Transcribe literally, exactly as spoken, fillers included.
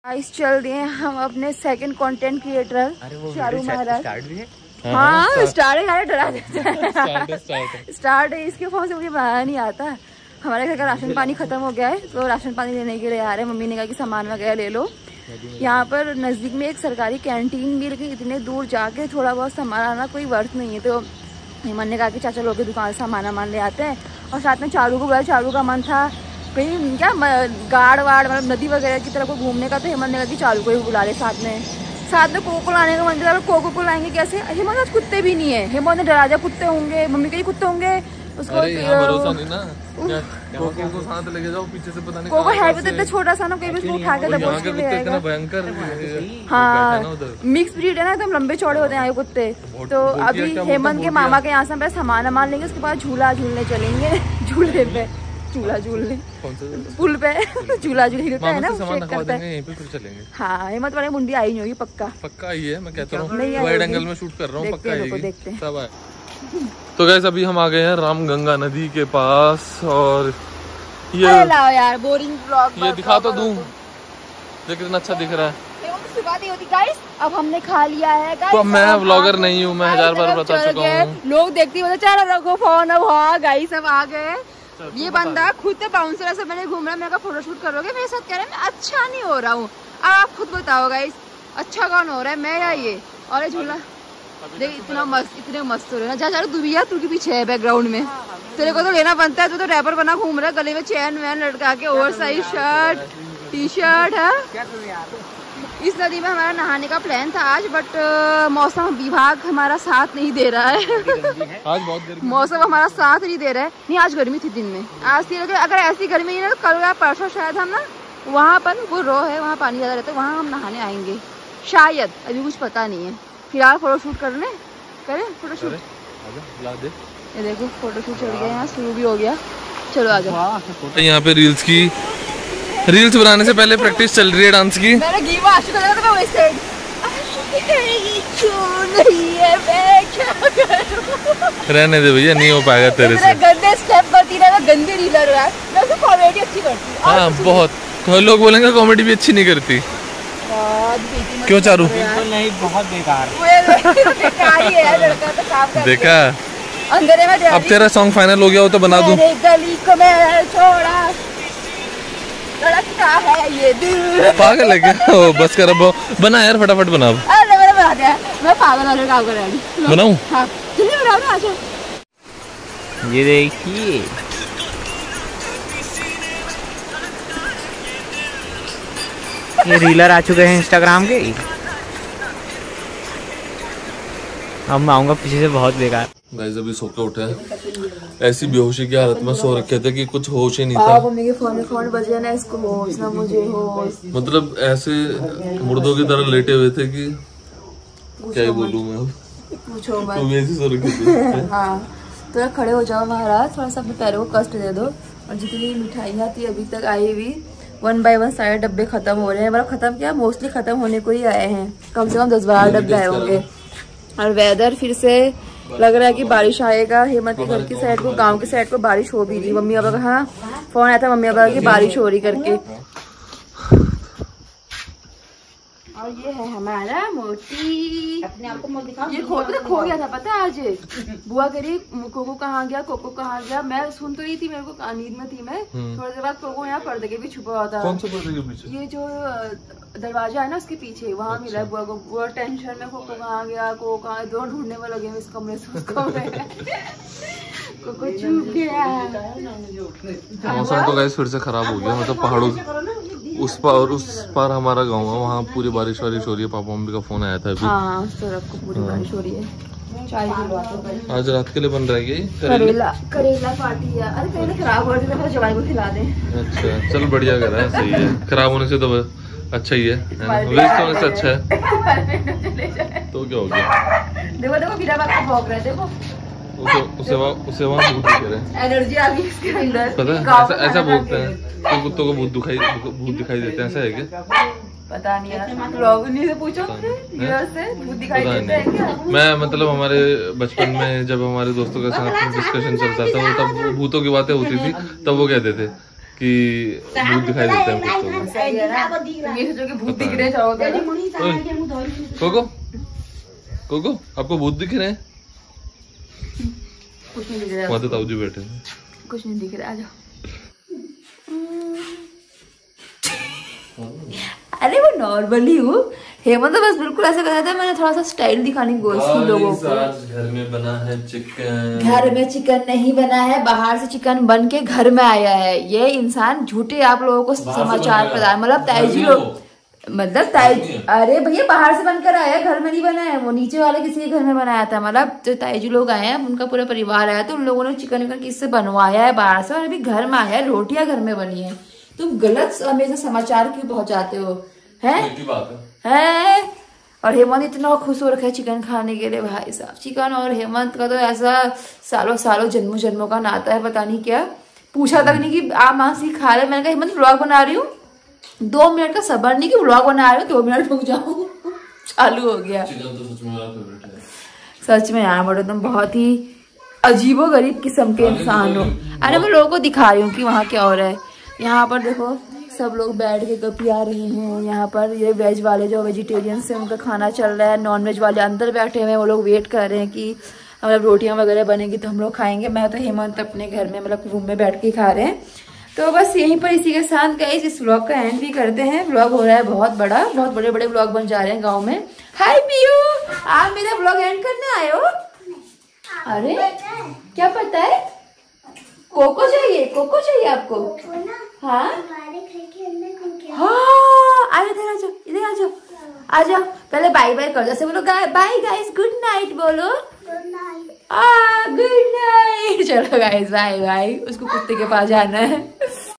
Guys चल दिए हम अपने second content creator Shahrukh Maharaj. हाँ स्टार्ट है, डरा देते हैं। स्टार्ट है, इसके फोन से मुझे बनाना नहीं आता। हमारे घर का राशन पानी खत्म हो गया है तो राशन पानी लेने के लिए आ रहे हैं। मम्मी ने कहा कि सामान वगैरह ले लो। यहाँ पर नज़दीक में एक सरकारी कैंटीन भी, लेकिन इतने दूर जाके थोड़ा बहुत सामान आना कोई वर्थ नहीं है। तो हेमंत ने कहा कि चाचा लोग की दुकान से सामान वामान ले आते हैं। और साथ में चारू को बोला, चारू का मन था कहीं क्या गाड़ वाड़ मतलब नदी वगैरह की तरफ को घूमने का। तो हेमंत ने कहा कि चारू को ही बुला ले साथ में। साथ में कोको लाने का मन था, कोको को लाएंगे कैसे? हेमंत आज कुत्ते भी नहीं है। हेमंत ने डरा दिया कुत्ते होंगे, मम्मी कहीं कुत्ते होंगे उसको भरोसा नहीं ना। कोको को साथ लेके जाओ, पीछे से पता नहीं कोको है भी तो इतना छोटा सा ना, कोई भी उठा के दबोच के ले आएगा। भयंकर हाँ मिक्स ब्रीड है ना, एकदम लंबे चौड़े होते हैं कुत्ते। तो अभी हेमंत के मामा के यहाँ से हम सामान वामान लेंगे, उसके बाद झूला झूलने चलेंगे। झूले पे झूला झूलने पुल पे झूला झूल है ना, चलेंगे। हाँ हेमंत वाले मुंडी आई नहीं होगी, पक्का पक्का आई है। मैं कहता हूँ वाइड एंगल में शूट कर रहा हूँ, पक्का आएगी। देखते हैं सब आए। तो गाइस अभी हम आ गए हैं रामगंगा नदी के पास। और ये लाओ यार बोरिंग ब्लॉग ये दिखा तो दूं, देख कितना अच्छा दिख रहा है। होती गाइस, अब हमने खा लिया है गाइस। तो मैं व्लॉगर नहीं हूँ, मैं हजार बार बता चुका हूँ। लोग देखती है चलो रखो फोन। अब हाँ गाइस अब आ गए। ये बंदा खुद बाउंसर से मैंने घूम रहा है, मेरा फोटो शूट करोगे मेरे साथ? कह रहा है मैं अच्छा नहीं हो रहा हूँ। आप खुद बताओ गाइस, अच्छा कौन हो रहा है, मैं या ये? और ये झूला देख इतना मस्त, इतने मस्त हो रहे ना। जा जा तू भी यार, तू के पीछे है बैकग्राउंड में, तेरे को तो लेना बनता है। तू तो रैपर बना घूम रहा है, गले में चैन वैन लटका के, over size shirt T shirt है। इस नदी में हमारा नहाने का प्लान था आज, बट मौसम विभाग हमारा साथ नहीं दे रहा है। आज बहुत गर्मी, मौसम हमारा साथ नहीं दे रहा है। नहीं आज गर्मी थी दिन में, आज थी। अगर ऐसी गर्मी नहीं ना तो कल या परसों शायद हम ना वहाँ पर वो रो है, वहाँ पानी ज़्यादा रहता है, वहाँ हम नहाने आएंगे शायद, अभी कुछ पता नहीं है। फिलहाल फोटो शूट करने करें फोटो शूट। ये देखो फोटो शूट चल गया, यहाँ शुरू भी हो गया। चलो आ जाओ। यहाँ पे रील्स की रील्स बनाने से पहले प्रैक्टिस चल रही है डांस की। मैंने गीव आशु का लगा था, मैं वैसे रहने दे भैया, नहीं हो पाएगा तेरे से। गंदे स्टेप करती ना, गंदी रीलर है। मैं उसको कॉमेडी अच्छी करती हूँ। हाँ बहुत लोग बोलेंगे कॉमेडी भी अच्छी नहीं करती। क्यों चारू? नहीं बहुत बेकार बेकार ही है लड़का, तो काम कर देखा अंधेरे में। अब तेरा सॉन्ग फाइनल हो गया हो तो बना दूं। गली को मैं छोड़ा लड़का है ये दिल। पागल है क्या? ओ बस कर, अब बना यार, फटाफट बना। अरे मैंने बना दिया, मैं पागल वाले काम कर रहा हूँ। बनाऊं? हाँ जल्दी बनाओ ना, आजो। ये देखिए ये रीलर आ चुके हैं इंस्टाग्राम के। अब मैं आऊंगा पीछे से, बहुत बेकार। गाइस अभी सो के उठे हैं, ऐसी बेहोशी की हालत में सो रखे थे कि कुछ होश ही नहीं था। मम्मी के फोन में फोन बजे ना, इसको होश ना मुझे होश। मतलब ऐसे मुर्दों की तरह लेटे हुए थे कि क्या ही बोलूं मैं अब। पूछो मत, तुम ऐसे सो रखे थे। हाँ थोड़ा खड़े हो जाओ महाराज, थोड़ा सा अपने पैरों को कष्ट दे दो। और जितनी मिठाइयाँ थी अभी तक आई हुई, वन बाय वन सारे डब्बे खत्म हो रहे हैं। मतलब खत्म क्या, मोस्टली खत्म होने को ही आए हैं। कम से कम दस बारह डब्बे आए होंगे। और वेदर फिर से लग रहा है कि बारिश आएगा। हेमंत के घर की साइड को, गांव की साइड को बारिश हो भी रही। मम्मी पापा का हाँ फोन आया था मम्मी पापा की बारिश हो रही करके। और ये है हमारा मोती, अपने आप को मोती दिखाओ। ये खो तो खो गया था पता है आज। बुआ कह रही कोको कहाँ गया, कोको कहाँ गया। मैं सुन तो रही थी, मेरे को नींद में थी मैं। थोड़ी देर बाद कोको यहाँ पर्दे के भी छुपा हुआ था। कौन सा पर्दे के पीछे? ये जो दरवाजा है ना उसके पीछे, वहाँ मिला है बुआ को। बुआ टेंशन में कोको कहाँ गया, कोको कहाँ, दोनों ढूंढने में लगे इस कमरे से उस कमरे में। कोको छुप गया। मौसम तो गाइस फिर से खराब हो गया। मतलब पहाड़ों उस पार उस पार हमारा गाँव है, वहाँ पूरी बारिश वारिश हो रही है। पापा मम्मी का फोन आया था अभी। हाँ उस तरफ को पूरी बारिश हो रही है। चाय की आज रात के लिए बन रहा है ये करेला। करेला पार्टी है। अरे करेला खराब हो रही है, जवाई को खिला दें। अच्छा चल बढ़िया कर रहा है, सही है। खराब होने से तो अच्छा ही है, वेस्ट होने से अच्छा है। तो क्या हो गया? देखो देखो बिना बात का भौंक रहा है, देखो उसे उसे वहाँ उसे वहाँ भूत दिख रहे हैं। एनर्जी आ गई इसके अंदर। पता है ऐसा ऐसा बोलते हैं तो कुत्तों को भूत दिखाई भूत दिखाई देते हैं, ऐसा है क्या? पता नहीं यार, लोग नहीं से पूछो से भूत दिखाई देते हैं क्या? मैं मतलब हमारे बचपन में जब हमारे दोस्तों के साथ डिस्कशन चलता था, वो तब भूतों की बातें होती थी, तब वो कहते थे कि भूत दिखाई देते हैं कुत्तों को। भूत दिख रहे कोको कोको आपको भूत दिख रहे हैं? कुछ नहीं दिख रहा। वहाँ तो ताऊ जी बैठे हैं। कुछ नहीं दिख रहा, आ जाओ। अरे वो नॉर्मली हूँ। हेमंत तो बस बिल्कुल ऐसा कर रहा था, मैंने थोड़ा सा स्टाइल दिखाने की कोशिश की लोगों को। आज घर में बना है चिकन। घर में चिकन नहीं बना है, बाहर से चिकन बन के घर में आया है। ये इंसान झूठे आप लोगों को समाचार प्रदान, मतलब ताईजी लोग, मतलब ताई, अरे भैया बाहर से बनकर आया, घर में नहीं बना है। वो नीचे वाले किसी के घर में बनाया था, मतलब जो ताईजी लोग आए हैं उनका पूरा परिवार आया, तो उन लोगों ने चिकन विकन किससे बनवाया है बाहर से, और अभी घर में आया है, रोटियां घर में बनी है। तुम गलत हमेशा समाचार क्यों पहुंचाते हो? है है और हेमंत इतना खुश हो रखा है चिकन खाने के लिए। भाई साहब चिकन और हेमंत का तो ऐसा सालों सालों जन्मों जन्मों का नाता है, पता नहीं क्या। पूछा तक नहीं कि आप मासी खा रहे। मैंने कहा हेमंत व्लॉग बना रही हूँ, दो मिनट का सबर नहीं कि व्लॉग बना रही हूँ, दो मिनट रुक जाऊँ। चालू हो गया। सच में यार बड़ो तुम बहुत ही अजीबो गरीब किस्म के इंसान हो। अरे मैं लोगों को दिखा रही हूँ कि वहाँ क्या हो रहा है। यहाँ पर देखो सब लोग बैठ के कॉफी आ रहे हैं। यहाँ पर ये वेज वाले जो वेजिटेरियन से उनका खाना चल रहा है, नॉन वेज वाले अंदर बैठे हुए हैं, वो लोग वेट कर रहे हैं कि मतलब रोटियां वगैरह बनेगी तो हम लोग खाएंगे। मैं तो हेमंत अपने घर में मतलब रूम में बैठ के खा रहे हैं। तो बस यहीं पर इसी के साथ गाइस इस व्लॉग का एंड भी करते हैं। व्लॉग हो रहा है बहुत बड़ा, बहुत बड़े बड़े व्लॉग बन जा रहे हैं गाँव में। हाय पीयू, आप मेरा व्लॉग एंड करने आए हो? अरे क्या पता है? कोको चाहिए? कोको चाहिए आपको? हाँ हाँ, आ इधर आ जाओ, इधर आ जाओ, आ जाओ। पहले बाय बाय कर, जैसे बोलो बाय गाइस, गुड नाइट बोलो। आ गुड नाइट। चलो गाइस बाय बाय, उसको कुत्ते के पास जाना है।